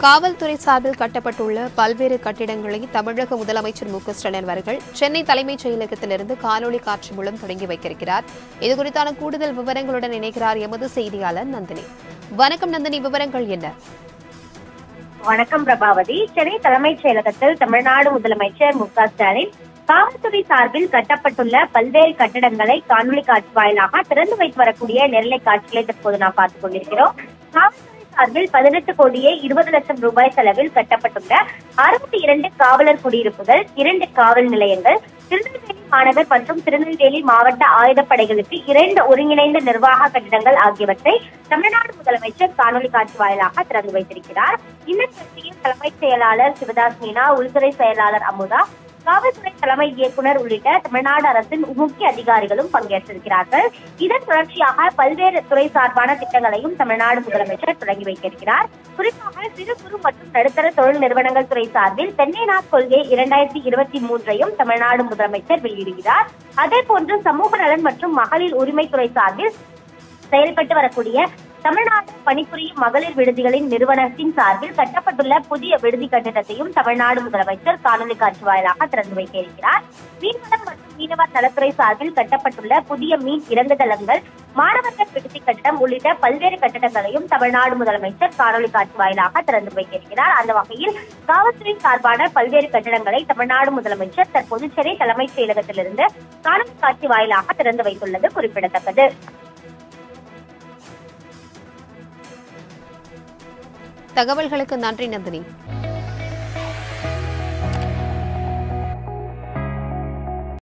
காவல்துறை சார்பில் கட்டப்பட்டுள்ள பல்வேறு கட்டிடங்களை தமிழக முதலமைச்சர் மு.க.ஸ்டாலின் அவர்கள் சென்னை தலைமைச் செயலகத்திலிருந்து காணொலி காட்சி மூலம் தொடங்கி வைக்கிறார். இதுகுறித்தான கூடுதல் விவரங்களுடன் இணைகிறார் எமது செய்தியாளர் நந்தினி. வணக்கம் நந்தினி, விவரங்கள் என்ன? வணக்கம் பிரபாவதி. சென்னை தலைமைச் செயலகத்தில் தமிழ்நாடு முதலமைச்சர் மு.க.ஸ்டாலின் காவல்துறை சார்பில் கட்டப்பட்டுள்ள பல்வேறு கட்டடங்களை காணொலி காட்சி வாயிலாக திறந்து வைத்து வரக்கூடிய நேரலை காட்சிகளை தற்போது நாம் பார்த்துக் கொண்டிருக்கிறோம். காவல்துறை சார்பில் 18 கோடியே 20 லட்சம் ரூபாய் செலவில் கட்டப்பட்டுள்ள 62 காவலர் குடியிருப்புகள், 2 காவல் நிலையங்கள், திருநெல்வேலி மாநகர் மற்றும் திருநெல்வேலி மாவட்ட ஆயுதப்படைகளுக்கு 2 ஒருங்கிணைந்த நிர்வாக கட்டிடங்கள் ஆகியவற்றை தமிழ்நாடு முதலமைச்சர் காணொலி காட்சி வாயிலாக திறந்து வைத்திருக்கிறார். இந்த நிகழ்ச்சியில் தலைமைச் செயலாளர் சிவதாஸ் மீனா, உள்துறை செயலாளர் அமுதா, காவல்துறை தலைமை இயக்குநர் உள்ளிட்ட தமிழ்நாடு அரசின் முக்கிய அதிகாரிகளும் பங்கேற்றிருக்கிறார்கள். இதன் தொடர்ச்சியாக பல்வேறு துறை சார்பான திட்டங்களையும் தமிழ்நாடு முதலமைச்சர் தொடங்கி வைத்திருக்கிறார். குறிப்பாக சிறு குறு மற்றும் நடுத்தர தொழில் நிறுவனங்கள் துறை சார்பில் தென்னை நாட் கொள்கை 2023ஐயும் தமிழ்நாடு முதலமைச்சர் வெளியிடுகிறார். அதே போன்று சமூக நலன் மற்றும் மகளிர் உரிமைத்துறை சார்பில் செயல்பட்டு வரக்கூடிய தமிழ்நாடு பணிபுரியும் மகளிர் விடுதிகளின் நிறுவனத்தின் சார்பில் கட்டப்பட்டுள்ள புதிய விடுதி கட்டிடத்தையும் தமிழ்நாடு முதலமைச்சர் காணொலி காட்சி வாயிலாக திறந்து வைக்க இருக்கிறார். மீன்வளம் மற்றும் மீனவர் நலத்துறை சார்பில் கட்டப்பட்டுள்ள புதிய மீன் இறங்குதளங்கள், மாணவர்கள் விடுதி கட்டடம் உள்ளிட்ட பல்வேறு கட்டடங்களையும் தமிழ்நாடு முதலமைச்சர் காணொலி காட்சி வாயிலாக திறந்து வைக்க இருக்கிறார். அந்த வகையில் காவல்துறை சார்பான பல்வேறு கட்டடங்களை தமிழ்நாடு முதலமைச்சர் தற்போது சென்னை தலைமைச் செயலகத்திலிருந்து காணொலி காட்சி வாயிலாக திறந்து வைத்துள்ளது குறிப்பிடத்தக்கது. தகவல்களுக்கு நன்றி நந்தினி.